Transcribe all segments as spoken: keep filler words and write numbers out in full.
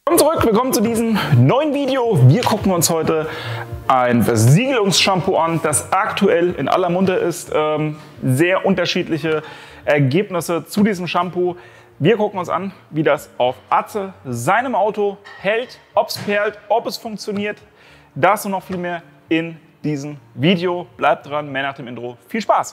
Willkommen zurück, willkommen zu diesem neuen Video. Wir gucken uns heute ein Versiegelungsshampoo an, das aktuell in aller Munde ist. Ähm, sehr unterschiedliche Ergebnisse zu diesem Shampoo. Wir gucken uns an, wie das auf Atze seinem Auto hält, ob es perlt, ob es funktioniert. Das und noch viel mehr in diesem Video. Bleibt dran, mehr nach dem Intro. Viel Spaß!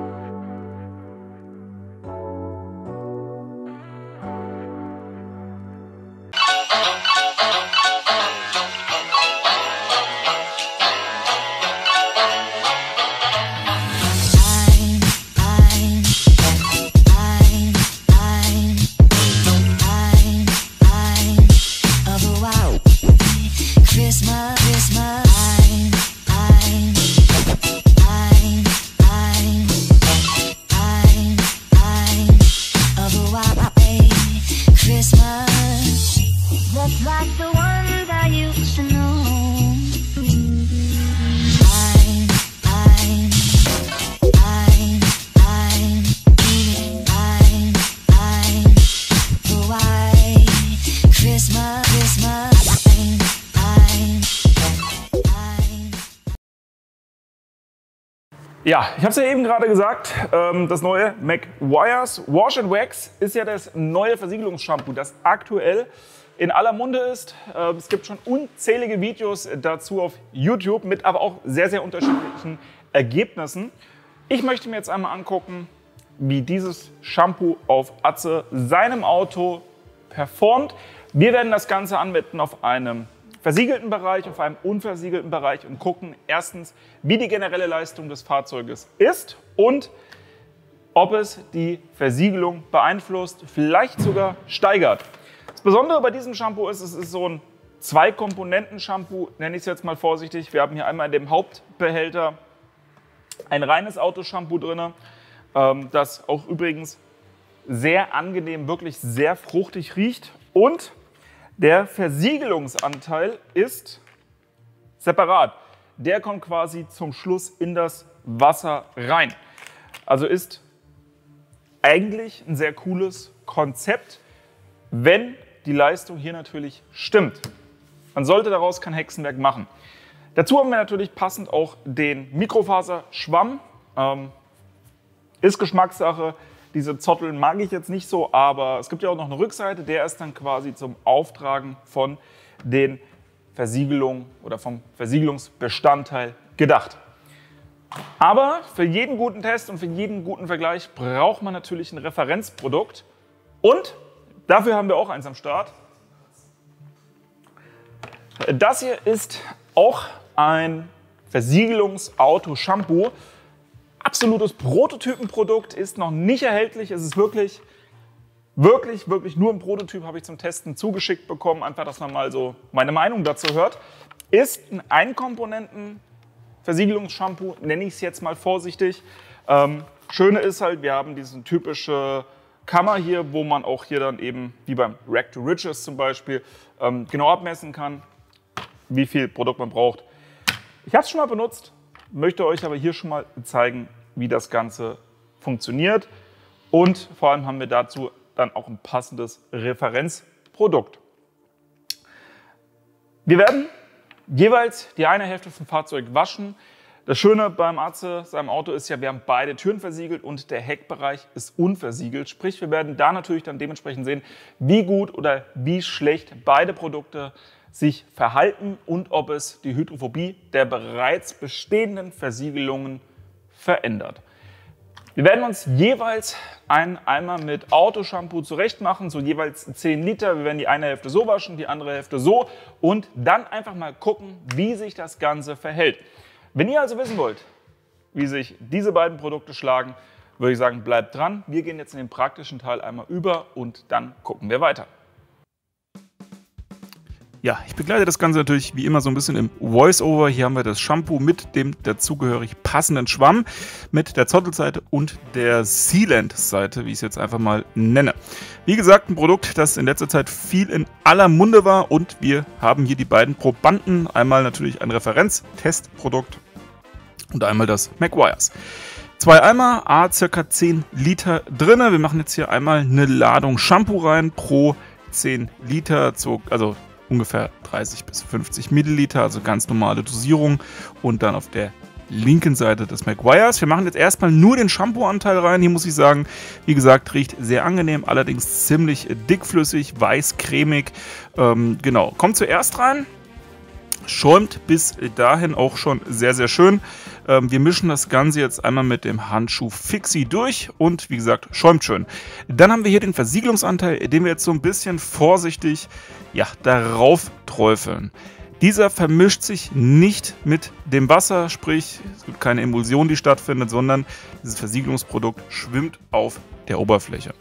Ja, ich habe es ja eben gerade gesagt, das neue Meguiar's Wash and Wax ist ja das neue Versiegelungsshampoo, das aktuell in aller Munde ist. Es gibt schon unzählige Videos dazu auf YouTube mit aber auch sehr, sehr unterschiedlichen Ergebnissen. Ich möchte mir jetzt einmal angucken, wie dieses Shampoo auf Atze seinem Auto performt. Wir werden das Ganze anwenden auf einem versiegelten Bereich, auf einem unversiegelten Bereich und gucken erstens, wie die generelle Leistung des Fahrzeuges ist und ob es die Versiegelung beeinflusst, vielleicht sogar steigert. Das Besondere bei diesem Shampoo ist, es ist so ein Zwei-Komponenten-Shampoo, nenne ich es jetzt mal vorsichtig. Wir haben hier einmal in dem Hauptbehälter ein reines Autoshampoo drin, das auch übrigens sehr angenehm, wirklich sehr fruchtig riecht, und der Versiegelungsanteil ist separat. Der kommt quasi zum Schluss in das Wasser rein. Also ist eigentlich ein sehr cooles Konzept, wenn die Leistung hier natürlich stimmt. Man sollte daraus kein Hexenwerk machen. Dazu haben wir natürlich passend auch den Mikrofaserschwamm. Ähm, ist Geschmackssache. Diese Zotteln mag ich jetzt nicht so, aber es gibt ja auch noch eine Rückseite, der ist dann quasi zum Auftragen von den Versiegelungen oder vom Versiegelungsbestandteil gedacht. Aber für jeden guten Test und für jeden guten Vergleich braucht man natürlich ein Referenzprodukt, und dafür haben wir auch eins am Start. Das hier ist auch ein Versiegelungsauto-Shampoo. Absolutes Prototypenprodukt, ist noch nicht erhältlich. Es ist wirklich, wirklich, wirklich nur ein Prototyp, habe ich zum Testen zugeschickt bekommen. Einfach, dass man mal so meine Meinung dazu hört. Ist ein Einkomponenten-Versiegelungsshampoo, nenne ich es jetzt mal vorsichtig. Ähm, Schöne ist halt, wir haben diese typische Kammer hier, wo man auch hier dann eben, wie beim Rack to Riches zum Beispiel, ähm, genau abmessen kann, wie viel Produkt man braucht. Ich habe es schon mal benutzt, möchte euch aber hier schon mal zeigen, wie das Ganze funktioniert, und vor allem haben wir dazu dann auch ein passendes Referenzprodukt. Wir werden jeweils die eine Hälfte vom Fahrzeug waschen. Das Schöne beim Atze seinem Auto ist ja, wir haben beide Türen versiegelt und der Heckbereich ist unversiegelt. Sprich, wir werden da natürlich dann dementsprechend sehen, wie gut oder wie schlecht beide Produkte sich verhalten und ob es die Hydrophobie der bereits bestehenden Versiegelungen verändert. Wir werden uns jeweils einen Eimer mit Autoshampoo zurecht machen, so jeweils zehn Liter. Wir werden die eine Hälfte so waschen, die andere Hälfte so, und dann einfach mal gucken, wie sich das Ganze verhält. Wenn ihr also wissen wollt, wie sich diese beiden Produkte schlagen, würde ich sagen, bleibt dran. Wir gehen jetzt in den praktischen Teil einmal über und dann gucken wir weiter. Ja, ich begleite das Ganze natürlich wie immer so ein bisschen im Voice-Over. Hier haben wir das Shampoo mit dem dazugehörig passenden Schwamm, mit der Zottelseite und der Sealant-Seite, wie ich es jetzt einfach mal nenne. Wie gesagt, ein Produkt, das in letzter Zeit viel in aller Munde war, und wir haben hier die beiden Probanden. Einmal natürlich ein Referenz-Testprodukt und einmal das Meguiar's. Zwei Eimer, a ca. zehn Liter drin. Wir machen jetzt hier einmal eine Ladung Shampoo rein pro zehn Liter, also ungefähr dreißig bis fünfzig Milliliter, also ganz normale Dosierung. Und dann auf der linken Seite des Meguiars. Wir machen jetzt erstmal nur den Shampoo-Anteil rein. Hier muss ich sagen, wie gesagt, riecht sehr angenehm, allerdings ziemlich dickflüssig, weiß, cremig. Ähm, genau, kommt zuerst rein. Schäumt bis dahin auch schon sehr, sehr schön. Ähm, wir mischen das Ganze jetzt einmal mit dem Handschuh Fixie durch und wie gesagt, schäumt schön. Dann haben wir hier den Versiegelungsanteil, den wir jetzt so ein bisschen vorsichtig ja, darauf träufeln. Dieser vermischt sich nicht mit dem Wasser, sprich es gibt keine Emulsion, die stattfindet, sondern dieses Versiegelungsprodukt schwimmt auf der Oberfläche.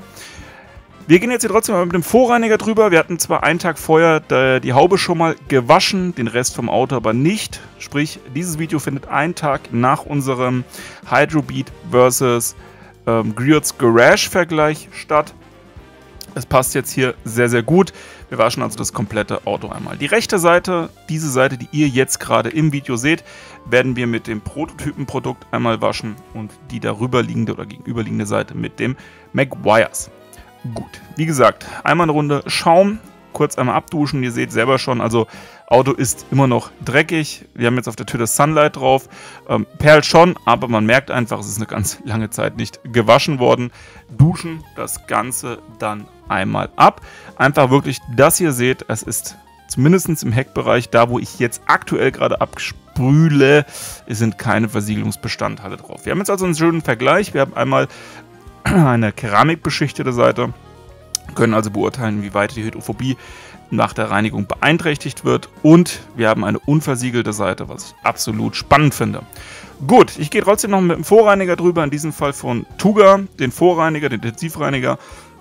Wir gehen jetzt hier trotzdem mal mit dem Vorreiniger drüber. Wir hatten zwar einen Tag vorher die Haube schon mal gewaschen, den Rest vom Auto aber nicht. Sprich, dieses Video findet einen Tag nach unserem Hydrobead versus ähm, Griots Garage Vergleich statt. Es passt jetzt hier sehr, sehr gut. Wir waschen also das komplette Auto einmal. Die rechte Seite, diese Seite, die ihr jetzt gerade im Video seht, werden wir mit dem Prototypenprodukt einmal waschen und die darüber liegende oder gegenüberliegende Seite mit dem Meguiars. Gut, wie gesagt, einmal eine Runde Schaum, kurz einmal abduschen. Ihr seht selber schon, also Auto ist immer noch dreckig. Wir haben jetzt auf der Tür das Sunlight drauf. Ähm, perlt schon, aber man merkt einfach, es ist eine ganz lange Zeit nicht gewaschen worden. Duschen das Ganze dann einmal ab. Einfach wirklich, dass ihr seht, es ist zumindest im Heckbereich, da wo ich jetzt aktuell gerade absprühle, sind keine Versiegelungsbestandteile drauf. Wir haben jetzt also einen schönen Vergleich. Wir haben einmal eine keramikbeschichtete Seite, können also beurteilen, wie weit die Hydrophobie nach der Reinigung beeinträchtigt wird, und wir haben eine unversiegelte Seite, was ich absolut spannend finde. Gut, ich gehe trotzdem noch mit dem Vorreiniger drüber, in diesem Fall von Tuga, den Vorreiniger, den Intensivreiniger,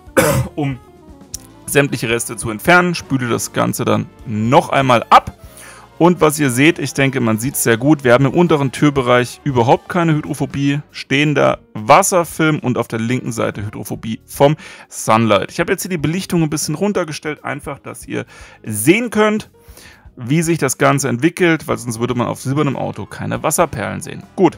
um sämtliche Reste zu entfernen, spüle das Ganze dann noch einmal ab. Und was ihr seht, ich denke, man sieht es sehr gut, wir haben im unteren Türbereich überhaupt keine Hydrophobie, stehender Wasserfilm und auf der linken Seite Hydrophobie vom Sunlight. Ich habe jetzt hier die Belichtung ein bisschen runtergestellt, einfach, dass ihr sehen könnt, wie sich das Ganze entwickelt, weil sonst würde man auf silbernem Auto keine Wasserperlen sehen. Gut.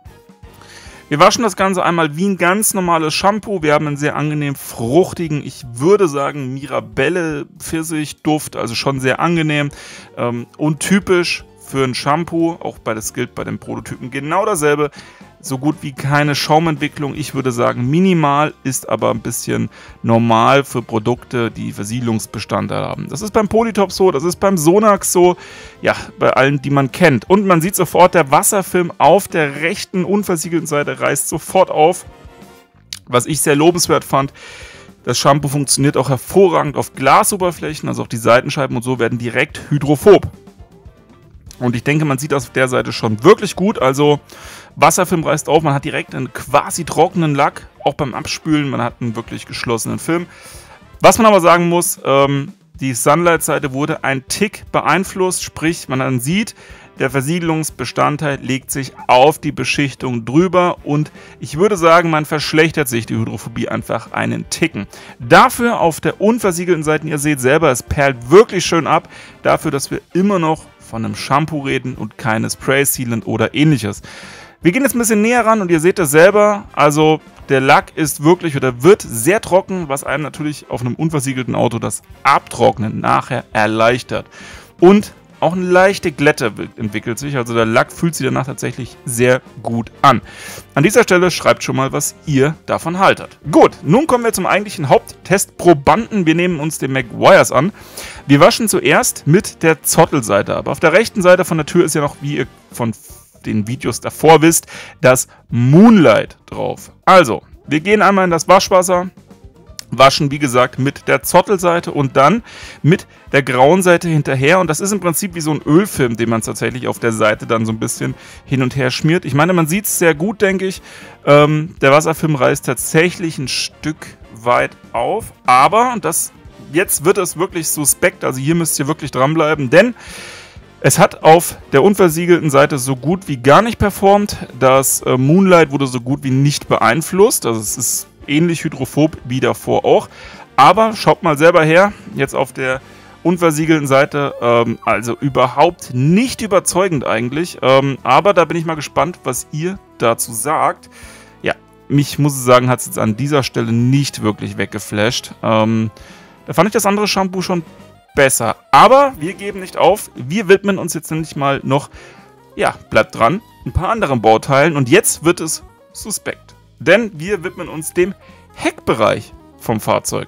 Wir waschen das Ganze einmal wie ein ganz normales Shampoo. Wir haben einen sehr angenehm fruchtigen, ich würde sagen Mirabelle-Pfirsich-Duft, also schon sehr angenehm ähm, und typisch für ein Shampoo. Auch bei das gilt bei den Prototypen genau dasselbe. So gut wie keine Schaumentwicklung. Ich würde sagen minimal, ist aber ein bisschen normal für Produkte, die Versiegelungsbestandteile haben. Das ist beim Polytop so, das ist beim Sonax so, ja, bei allen, die man kennt. Und man sieht sofort, der Wasserfilm auf der rechten unversiegelten Seite reißt sofort auf, was ich sehr lobenswert fand. Das Shampoo funktioniert auch hervorragend auf Glasoberflächen, also auch die Seitenscheiben und so werden direkt hydrophob. Und ich denke, man sieht das auf der Seite schon wirklich gut. Also Wasserfilm reißt auf, man hat direkt einen quasi trockenen Lack, auch beim Abspülen, man hat einen wirklich geschlossenen Film. Was man aber sagen muss, ähm, die Sunlight-Seite wurde ein Tick beeinflusst, sprich man dann sieht, der Versiegelungsbestandteil legt sich auf die Beschichtung drüber und ich würde sagen, man verschlechtert sich die Hydrophobie einfach einen Ticken. Dafür auf der unversiegelten Seite, ihr seht selber, es perlt wirklich schön ab, dafür, dass wir immer noch von einem Shampoo reden und keine Spray-Sealant oder ähnliches. Wir gehen jetzt ein bisschen näher ran und ihr seht das selber, also der Lack ist wirklich oder wird sehr trocken, was einem natürlich auf einem unversiegelten Auto das Abtrocknen nachher erleichtert. Und auch eine leichte Glätte entwickelt sich, also der Lack fühlt sich danach tatsächlich sehr gut an. An dieser Stelle schreibt schon mal, was ihr davon haltet. Gut, nun kommen wir zum eigentlichen Haupttestprobanden. Wir nehmen uns den Meguiars an. Wir waschen zuerst mit der Zottelseite ab. Auf der rechten Seite von der Tür ist ja noch, wie ihr von den Videos davor wisst, das Moonlight drauf. Also, wir gehen einmal in das Waschwasser, waschen, wie gesagt, mit der Zottelseite und dann mit der grauen Seite hinterher. Und das ist im Prinzip wie so ein Ölfilm, den man tatsächlich auf der Seite dann so ein bisschen hin und her schmiert. Ich meine, man sieht es sehr gut, denke ich. Ähm, der Wasserfilm reißt tatsächlich ein Stück weit auf. Aber, und das, jetzt wird es wirklich suspekt, also hier müsst ihr wirklich dranbleiben, denn es hat auf der unversiegelten Seite so gut wie gar nicht performt. Das äh, Moonlight wurde so gut wie nicht beeinflusst. Also es ist ähnlich hydrophob wie davor auch. Aber schaut mal selber her, jetzt auf der unversiegelten Seite, ähm, also überhaupt nicht überzeugend eigentlich. Ähm, aber da bin ich mal gespannt, was ihr dazu sagt. Ja, mich, muss ich sagen, hat es jetzt an dieser Stelle nicht wirklich weggeflasht. Ähm, Da fand ich das andere Shampoo schon besser. Aber wir geben nicht auf. Wir widmen uns jetzt nämlich mal noch, ja, bleibt dran, ein paar anderen Bauteilen. Und jetzt wird es suspekt. Denn wir widmen uns dem Heckbereich vom Fahrzeug.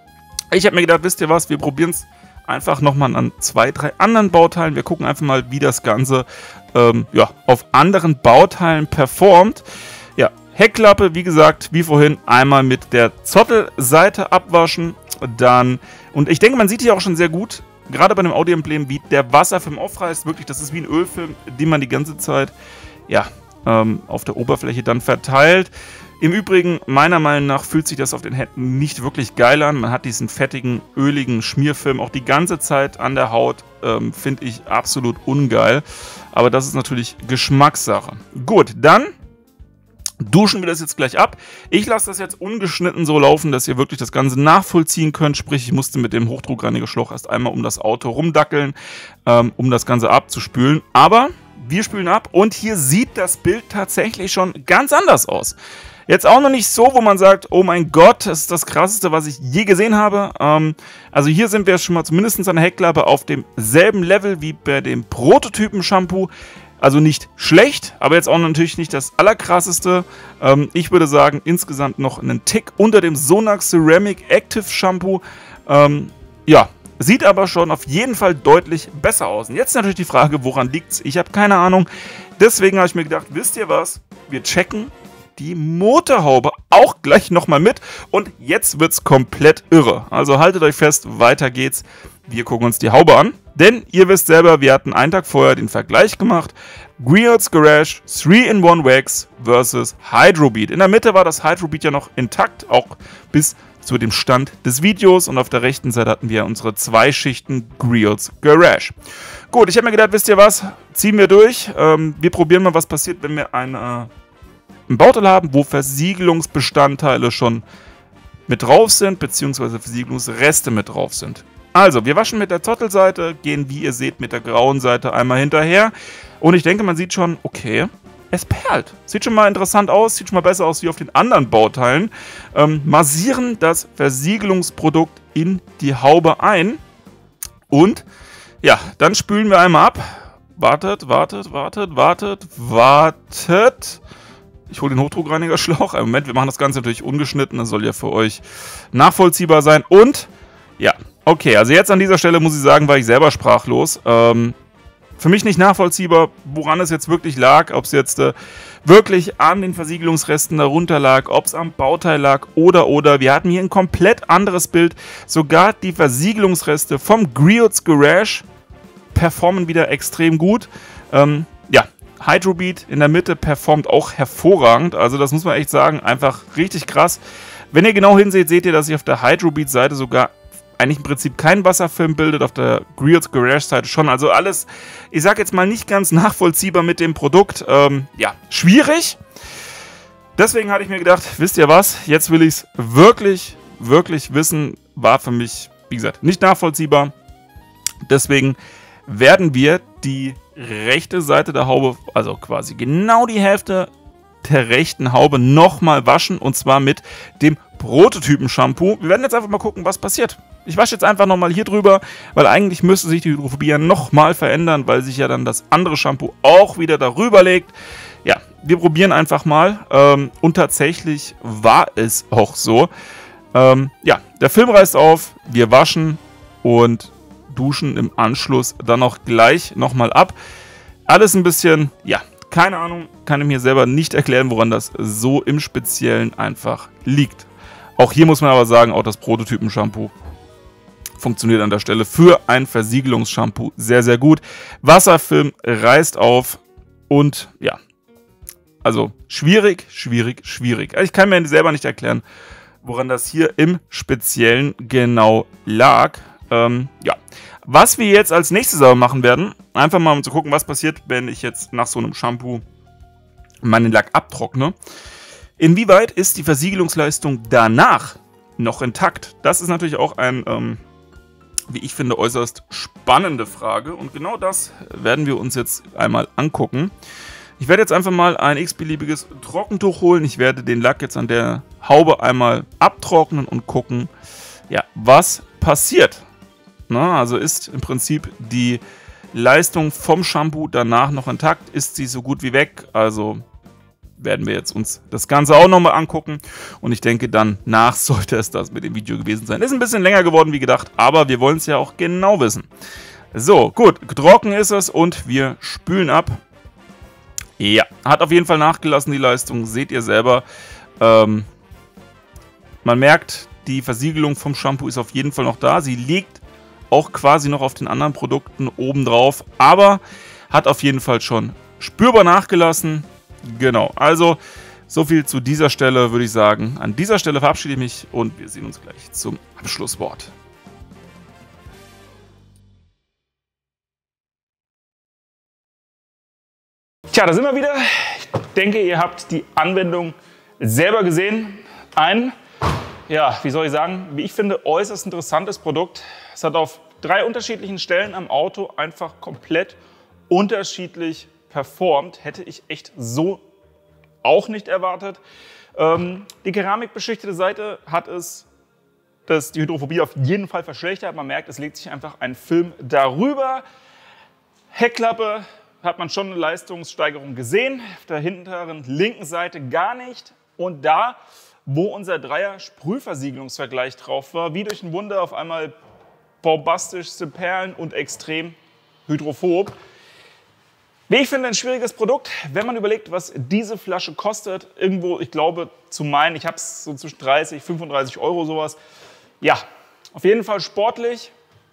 Ich habe mir gedacht, wisst ihr was, wir probieren es einfach nochmal an zwei, drei anderen Bauteilen. Wir gucken einfach mal, wie das Ganze ähm, ja, auf anderen Bauteilen performt. Ja, Heckklappe, wie gesagt, wie vorhin, einmal mit der Zottelseite abwaschen. Dann, und ich denke, man sieht hier auch schon sehr gut, gerade bei dem Audi-Emblem, wie der Wasserfilm aufreißt. Wirklich, das ist wie ein Ölfilm, den man die ganze Zeit ja, ähm, auf der Oberfläche dann verteilt. Im Übrigen, meiner Meinung nach, fühlt sich das auf den Händen nicht wirklich geil an. Man hat diesen fettigen, öligen Schmierfilm auch die ganze Zeit an der Haut. Ähm, finde ich absolut ungeil. Aber das ist natürlich Geschmackssache. Gut, dann duschen wir das jetzt gleich ab. Ich lasse das jetzt ungeschnitten so laufen, dass ihr wirklich das Ganze nachvollziehen könnt. Sprich, ich musste mit dem Hochdruckreinigerschlauch erst einmal um das Auto rumdackeln, ähm, um das Ganze abzuspülen. Aber wir spülen ab und hier sieht das Bild tatsächlich schon ganz anders aus. Jetzt auch noch nicht so, wo man sagt, oh mein Gott, das ist das Krasseste, was ich je gesehen habe. Ähm, also hier sind wir schon mal zumindest an der Heckklappe auf demselben Level wie bei dem Prototypen-Shampoo. Also nicht schlecht, aber jetzt auch natürlich nicht das Allerkrasseste. Ähm, ich würde sagen, insgesamt noch einen Tick unter dem Sonax Ceramic Active Shampoo. Ähm, ja, sieht aber schon auf jeden Fall deutlich besser aus. Und jetzt natürlich die Frage, woran liegt's? Ich habe keine Ahnung. Deswegen habe ich mir gedacht, wisst ihr was? Wir checken die Motorhaube auch gleich nochmal mit. Und jetzt wird's komplett irre. Also haltet euch fest, weiter geht's. Wir gucken uns die Haube an. Denn ihr wisst selber, wir hatten einen Tag vorher den Vergleich gemacht. Griot's Garage drei in eins Wax versus Hydrobead. In der Mitte war das Hydrobead ja noch intakt, auch bis zu dem Stand des Videos. Und auf der rechten Seite hatten wir unsere zwei Schichten Griot's Garage. Gut, ich habe mir gedacht, wisst ihr was? Ziehen wir durch. Ähm, wir probieren mal, was passiert, wenn wir ein, äh, ein Bauteil haben, wo Versiegelungsbestandteile schon mit drauf sind, beziehungsweise Versiegelungsreste mit drauf sind. Also, wir waschen mit der Zottelseite, gehen, wie ihr seht, mit der grauen Seite einmal hinterher. Und ich denke, man sieht schon, okay, es perlt. Sieht schon mal interessant aus, sieht schon mal besser aus wie auf den anderen Bauteilen. Ähm, massieren das Versiegelungsprodukt in die Haube ein. Und, ja, dann spülen wir einmal ab. Wartet, wartet, wartet, wartet, wartet. Ich hole den Hochdruckreinigerschlauch. Im Moment, wir machen das Ganze natürlich ungeschnitten. Das soll ja für euch nachvollziehbar sein. Und, ja, okay, also jetzt an dieser Stelle muss ich sagen, war ich selber sprachlos. Ähm, für mich nicht nachvollziehbar, woran es jetzt wirklich lag. Ob es jetzt äh, wirklich an den Versiegelungsresten darunter lag, ob es am Bauteil lag oder, oder. Wir hatten hier ein komplett anderes Bild. Sogar die Versiegelungsreste vom Griot's Garage performen wieder extrem gut. Ähm, ja. Hydrobead in der Mitte performt auch hervorragend. Also das muss man echt sagen, einfach richtig krass. Wenn ihr genau hinseht, seht ihr, dass sich auf der Hydrobead-Seite sogar eigentlich im Prinzip kein Wasserfilm bildet, auf der Griot's Garage-Seite schon. Also alles, ich sag jetzt mal, nicht ganz nachvollziehbar mit dem Produkt. Ähm, ja, schwierig. Deswegen hatte ich mir gedacht, wisst ihr was, jetzt will ich es wirklich, wirklich wissen. War für mich, wie gesagt, nicht nachvollziehbar. Deswegen werden wir die rechte Seite der Haube, also quasi genau die Hälfte der rechten Haube nochmal waschen, und zwar mit dem Prototypen-Shampoo. Wir werden jetzt einfach mal gucken, was passiert. Ich wasche jetzt einfach nochmal hier drüber, weil eigentlich müsste sich die Hydrophobie ja nochmal verändern, weil sich ja dann das andere Shampoo auch wieder darüber legt. Ja, wir probieren einfach mal. Ähm, und tatsächlich war es auch so. Ähm, ja, der Film reißt auf, wir waschen und duschen im Anschluss dann auch gleich nochmal ab. Alles ein bisschen, ja, keine Ahnung, kann ich mir selber nicht erklären, woran das so im Speziellen einfach liegt. Auch hier muss man aber sagen, auch das Prototypen-Shampoo funktioniert an der Stelle für ein Versiegelungsshampoo sehr, sehr gut. Wasserfilm reißt auf und ja, also schwierig, schwierig, schwierig. Also ich kann mir selber nicht erklären, woran das hier im Speziellen genau lag. Ähm, ja, was wir jetzt als nächstes aber machen werden, einfach mal um zu gucken, was passiert, wenn ich jetzt nach so einem Shampoo meinen Lack abtrockne. Inwieweit ist die Versiegelungsleistung danach noch intakt? Das ist natürlich auch ein, ähm, wie ich finde, äußerst spannende Frage. Und genau das werden wir uns jetzt einmal angucken. Ich werde jetzt einfach mal ein x-beliebiges Trockentuch holen. Ich werde den Lack jetzt an der Haube einmal abtrocknen und gucken, ja, was passiert? Na, also ist im Prinzip die Leistung vom Shampoo danach noch intakt? Ist sie so gut wie weg? Also werden wir jetzt uns das Ganze auch nochmal angucken. Und ich denke, danach sollte es das mit dem Video gewesen sein. Ist ein bisschen länger geworden wie gedacht, aber wir wollen es ja auch genau wissen. So, gut, trocken ist es und wir spülen ab. Ja, hat auf jeden Fall nachgelassen, die Leistung, seht ihr selber. Ähm, man merkt, die Versiegelung vom Shampoo ist auf jeden Fall noch da. Sie liegt auch quasi noch auf den anderen Produkten oben drauf, aber hat auf jeden Fall schon spürbar nachgelassen. Genau, also so viel zu dieser Stelle, würde ich sagen. An dieser Stelle verabschiede ich mich und wir sehen uns gleich zum Abschlusswort. Tja, da sind wir wieder. Ich denke, ihr habt die Anwendung selber gesehen. Ein, ja, wie soll ich sagen, wie ich finde, äußerst interessantes Produkt. Es hat auf drei unterschiedlichen Stellen am Auto einfach komplett unterschiedlich performt. Hätte ich echt so auch nicht erwartet. Ähm, die keramikbeschichtete Seite hat es, das die Hydrophobie auf jeden Fall verschlechtert. Man merkt, es legt sich einfach ein Film darüber. Heckklappe hat man schon eine Leistungssteigerung gesehen. Auf der hinteren linken Seite gar nicht. Und da, wo unser Dreier-Sprühversiegelungsvergleich drauf war, wie durch ein Wunder auf einmal bombastischste Perlen und extrem hydrophob. Wie ich finde, ein schwieriges Produkt, wenn man überlegt, was diese Flasche kostet. Irgendwo, ich glaube, zu meinen, ich habe es so zwischen dreißig, fünfunddreißig Euro sowas. Ja, auf jeden Fall sportlich.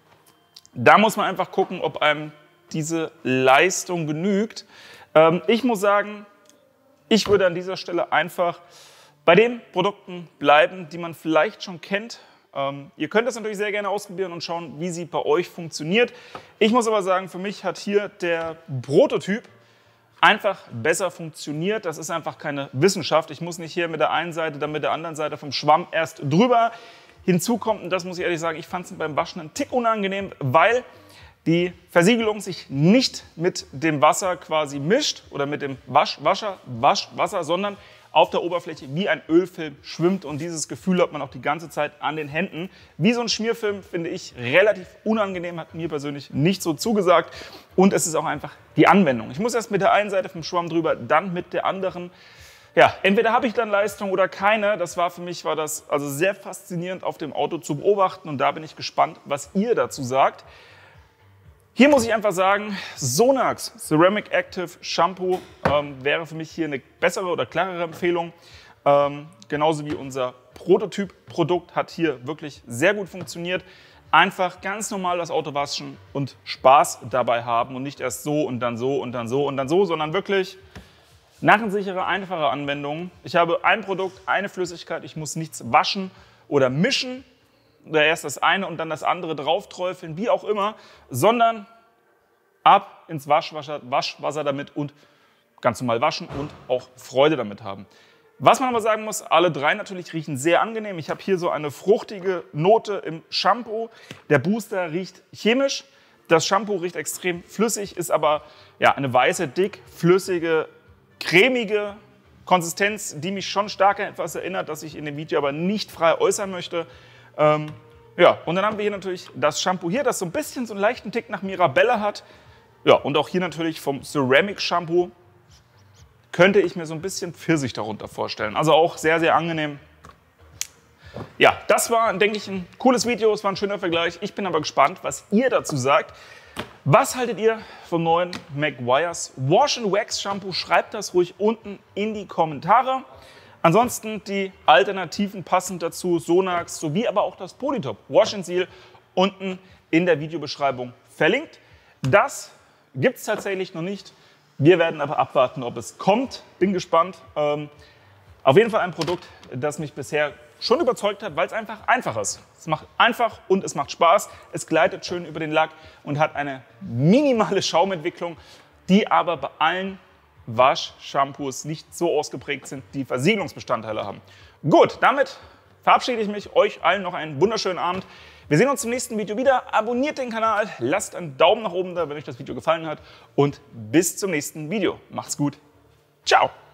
Da muss man einfach gucken, ob einem diese Leistung genügt. Ähm, ich muss sagen, ich würde an dieser Stelle einfach bei den Produkten bleiben, die man vielleicht schon kennt. Ähm, ihr könnt das natürlich sehr gerne ausprobieren und schauen, wie sie bei euch funktioniert. Ich muss aber sagen, für mich hat hier der Prototyp einfach besser funktioniert. Das ist einfach keine Wissenschaft. Ich muss nicht hier mit der einen Seite, dann mit der anderen Seite vom Schwamm erst drüber. Hinzu kommt, und das muss ich ehrlich sagen, ich fand es beim Waschen einen Tick unangenehm, weil die Versiegelung sich nicht mit dem Wasser quasi mischt oder mit dem Waschwasser, Waschwasser, sondern auf der Oberfläche wie ein Ölfilm schwimmt, und dieses Gefühl hat man auch die ganze Zeit an den Händen. Wie so ein Schmierfilm finde ich relativ unangenehm, hat mir persönlich nicht so zugesagt, und es ist auch einfach die Anwendung. Ich muss erst mit der einen Seite vom Schwamm drüber, dann mit der anderen. Ja, entweder habe ich dann Leistung oder keine. Das war für mich war das also sehr faszinierend auf dem Auto zu beobachten, und da bin ich gespannt, was ihr dazu sagt. Hier muss ich einfach sagen, Sonax Ceramic Active Shampoo ähm, wäre für mich hier eine bessere oder klarere Empfehlung. Ähm, genauso wie unser Prototyp-Produkt hat hier wirklich sehr gut funktioniert. Einfach ganz normal das Auto waschen und Spaß dabei haben und nicht erst so und dann so und dann so und dann so, sondern wirklich narrensichere, einfache Anwendungen. Ich habe ein Produkt, eine Flüssigkeit, ich muss nichts waschen oder mischen. Oder erst das eine und dann das andere drauf träufeln, wie auch immer, sondern ab ins Waschwasser, Waschwasser damit und ganz normal waschen und auch Freude damit haben. Was man aber sagen muss, alle drei natürlich riechen sehr angenehm. Ich habe hier so eine fruchtige Note im Shampoo. Der Booster riecht chemisch. Das Shampoo riecht extrem flüssig, ist aber ja, eine weiße, dick, flüssige, cremige Konsistenz, die mich schon stark an etwas erinnert, das ich in dem Video aber nicht frei äußern möchte. Ähm, ja, und dann haben wir hier natürlich das Shampoo hier, das so ein bisschen so einen leichten Tick nach Mirabelle hat. Ja, und auch hier natürlich vom Ceramic Shampoo könnte ich mir so ein bisschen Pfirsich darunter vorstellen. Also auch sehr, sehr angenehm. Ja, das war, denke ich, ein cooles Video. Es war ein schöner Vergleich. Ich bin aber gespannt, was ihr dazu sagt. Was haltet ihr vom neuen Meguiar's Wash and Wax Shampoo? Schreibt das ruhig unten in die Kommentare. Ansonsten die Alternativen passend dazu, Sonax sowie aber auch das Polytop Wash and Seal unten in der Videobeschreibung verlinkt. Das gibt es tatsächlich noch nicht. Wir werden aber abwarten, ob es kommt. Bin gespannt. Ähm, auf jeden Fall ein Produkt, das mich bisher schon überzeugt hat, weil es einfach einfach ist. Es macht einfach und es macht Spaß. Es gleitet schön über den Lack und hat eine minimale Schaumentwicklung, die aber bei allen Waschshampoos nicht so ausgeprägt sind, die Versiegelungsbestandteile haben. Gut, damit verabschiede ich mich. Euch allen noch einen wunderschönen Abend. Wir sehen uns im nächsten Video wieder. Abonniert den Kanal, lasst einen Daumen nach oben da, wenn euch das Video gefallen hat. Und bis zum nächsten Video. Macht's gut. Ciao.